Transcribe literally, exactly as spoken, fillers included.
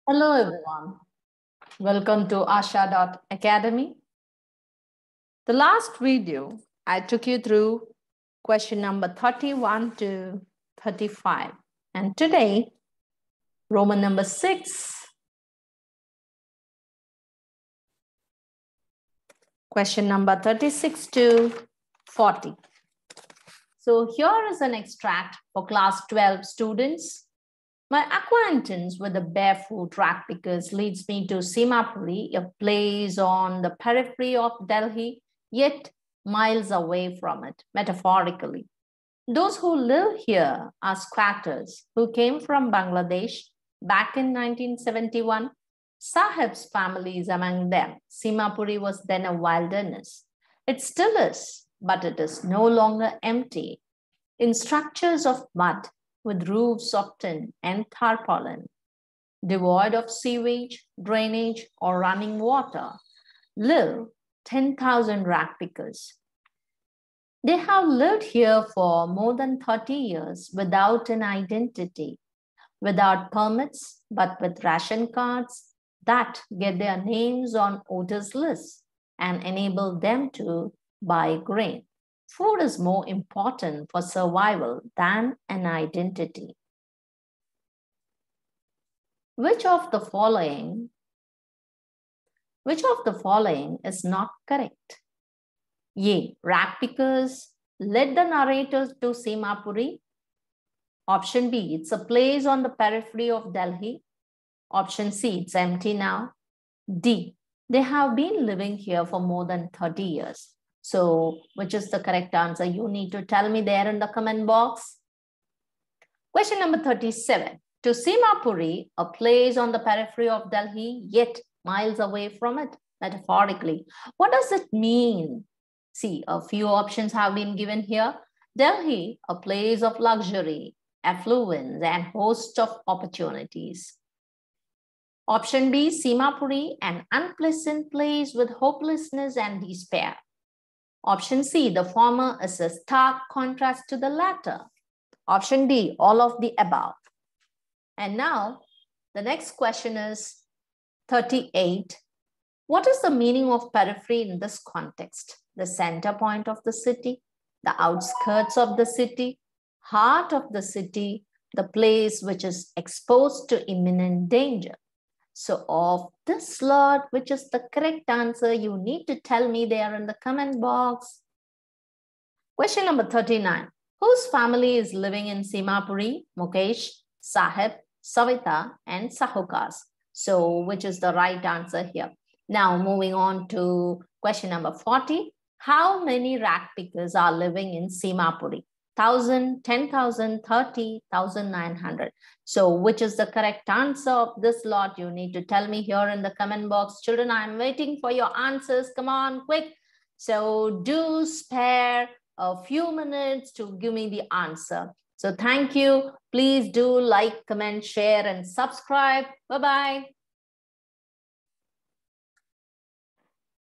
Hello everyone. Welcome to Asha dot Academy. The last video, I took you through question number thirty-one to thirty-five. And today, Roman number six, question number thirty-six to forty. So here is an extract for class twelve students. My acquaintance with the barefoot rag pickers leads me to Simapuri, a place on the periphery of Delhi, yet miles away from it, metaphorically. Those who live here are squatters who came from Bangladesh back in nineteen seventy-one. Sahib's family is among them. Simapuri was then a wilderness. It still is, but it is no longer empty. In structures of mud, with roofs of tin and tarpaulin, devoid of sewage, drainage, or running water, live ten thousand rag pickers. They have lived here for more than thirty years without an identity, without permits, but with ration cards that get their names on voters' lists and enable them to buy grain. Food is more important for survival than an identity. Which of the following, which of the following is not correct? A. Rag pickers led the narrators to Simapuri. Option B. It's a place on the periphery of Delhi. Option C. It's empty now. D. They have been living here for more than thirty years. So, which is the correct answer? You need to tell me there in the comment box. Question number thirty-seven. To Simapuri, a place on the periphery of Delhi, yet miles away from it, metaphorically. What does it mean? See, a few options have been given here. Delhi, a place of luxury, affluence, and host of opportunities. Option B, Simapuri, an unpleasant place with hopelessness and despair. Option C, the former is a stark contrast to the latter. Option D, all of the above. And now, the next question is thirty-eight. What is the meaning of periphery in this context? The center point of the city, the outskirts of the city, heart of the city, the place which is exposed to imminent danger. So of this lot, which is the correct answer, you need to tell me there in the comment box. Question number thirty-nine. Whose family is living in Simapuri? Mukesh, Sahib, Savita, and Sahukas. So which is the right answer here? Now moving on to question number forty. How many rag pickers are living in Simapuri? one thousand, ten thousand, thirty, one thousand nine hundred. So which is the correct answer of this lot? You need to tell me here in the comment box. Children, I'm waiting for your answers. Come on, quick. So do spare a few minutes to give me the answer. So thank you. Please do like, comment, share, and subscribe. Bye-bye.